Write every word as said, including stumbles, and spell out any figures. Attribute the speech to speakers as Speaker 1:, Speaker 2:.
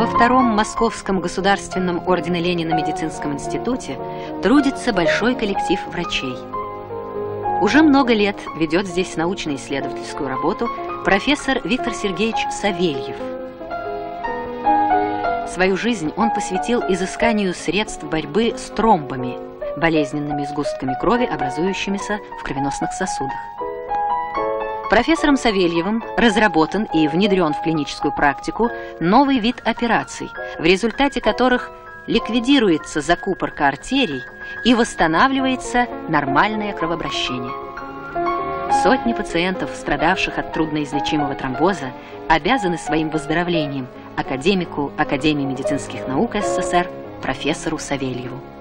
Speaker 1: Втором Московском государственном ордена Ленина медицинском институте трудится большой коллектив врачей. Уже много лет ведет здесь научно-исследовательскую работу профессор Виктор Сергеевич Савельев. Свою жизнь он посвятил изысканию средств борьбы с тромбами, болезненными сгустками крови, образующимися в кровеносных сосудах. Профессором Савельевым разработан и внедрен в клиническую практику новый вид операций, в результате которых ликвидируется закупорка артерий и восстанавливается нормальное кровообращение. Сотни пациентов, страдавших от трудноизлечимого тромбоза, обязаны своим выздоровлением академику Академии медицинских наук СССР профессору Савельеву.